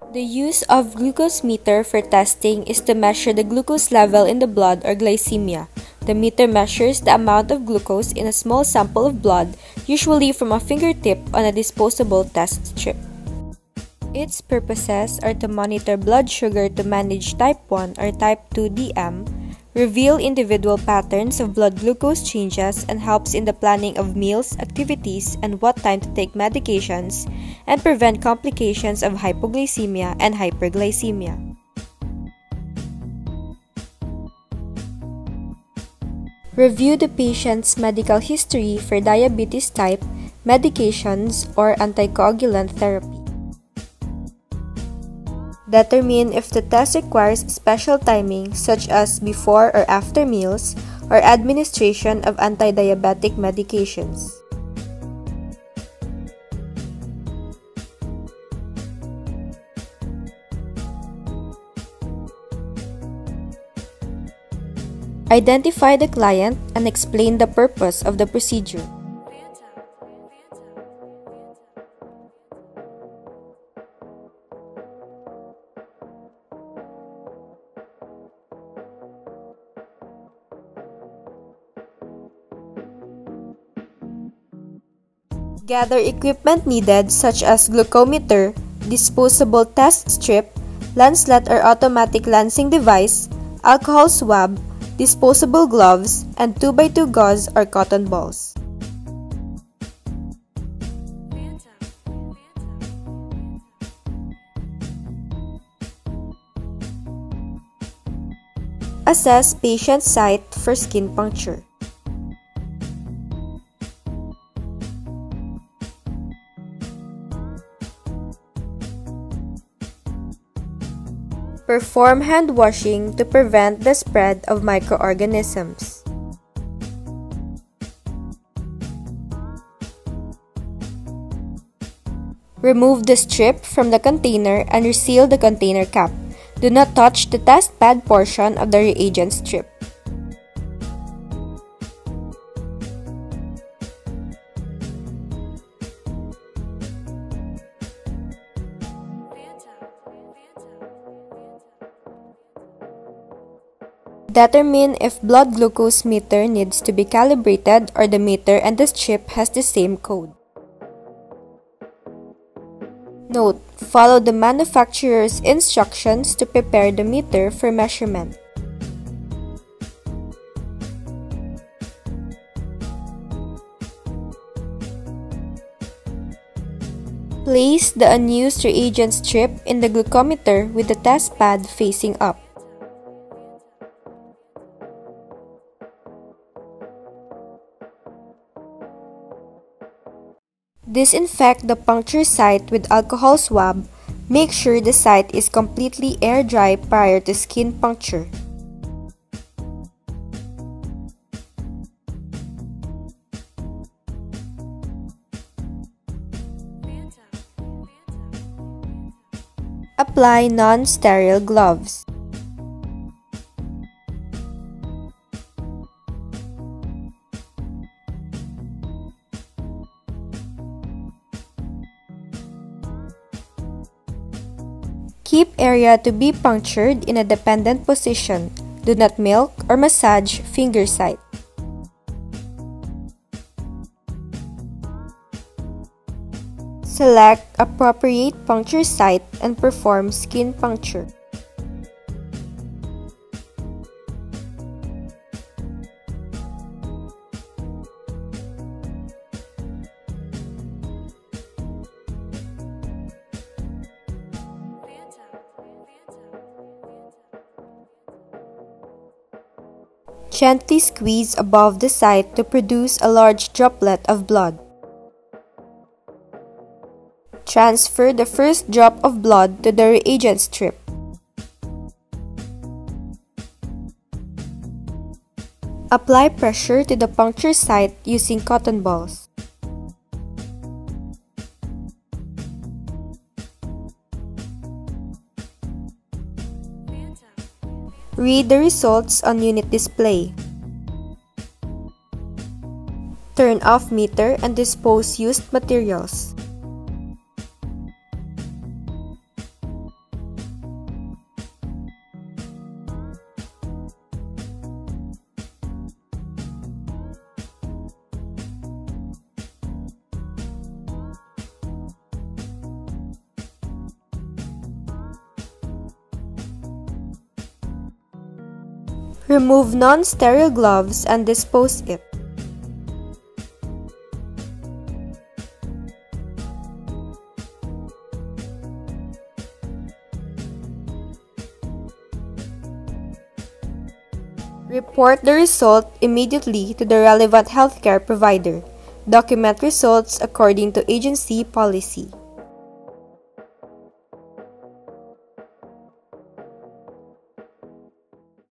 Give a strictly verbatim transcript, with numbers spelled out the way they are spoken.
The use of glucose meter for testing is to measure the glucose level in the blood or glycemia. The meter measures the amount of glucose in a small sample of blood, usually from a fingertip on a disposable test strip. Its purposes are to monitor blood sugar to manage type one or type two D M, reveal individual patterns of blood glucose changes, and helps in the planning of meals, activities, and what time to take medications, and prevent complications of hypoglycemia and hyperglycemia. Review the patient's medical history for diabetes type, medications, or anticoagulant therapy. Determine if the test requires special timing, such as before or after meals, or administration of anti-diabetic medications. Identify the client and explain the purpose of the procedure. Gather equipment needed such as glucometer, disposable test strip, lancet or automatic lancing device, alcohol swab, disposable gloves, and two by two gauze or cotton balls. Assess patient site for skin puncture. Perform hand washing to prevent the spread of microorganisms. Remove the strip from the container and reseal the container cap. Do not touch the test pad portion of the reagent strip. Determine if blood glucose meter needs to be calibrated or the meter and the strip has the same code. Note: follow the manufacturer's instructions to prepare the meter for measurement. Place the unused reagent strip in the glucometer with the test pad facing up. Disinfect the puncture site with alcohol swab. Make sure the site is completely air dry prior to skin puncture. Apply non-sterile gloves. Keep area to be punctured in a dependent position. Do not milk or massage finger site. Select appropriate puncture site and perform skin puncture. Gently squeeze above the site to produce a large droplet of blood. Transfer the first drop of blood to the reagent strip. Apply pressure to the puncture site using cotton balls. Read the results on unit display. Turn off meter and dispose used materials. Remove non-sterile gloves and dispose it. Report the result immediately to the relevant healthcare provider. Document results according to agency policy.